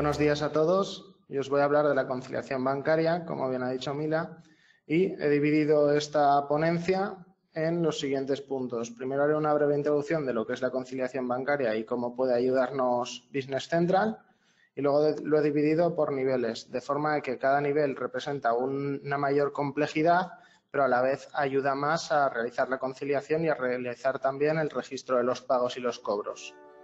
buenos días a todos. Yo os voy a hablar de la conciliación bancaria, como bien ha dicho Mila, y he dividido esta ponencia en los siguientes puntos. Primero haré una breve introducción de lo que es la conciliación bancaria y cómo puede ayudarnos Business Central, y luego lo he dividido por niveles, de forma que cada nivel representa una mayor complejidad, pero a la vez ayuda más a realizar la conciliación y a realizar también el registro de los pagos y los cobros.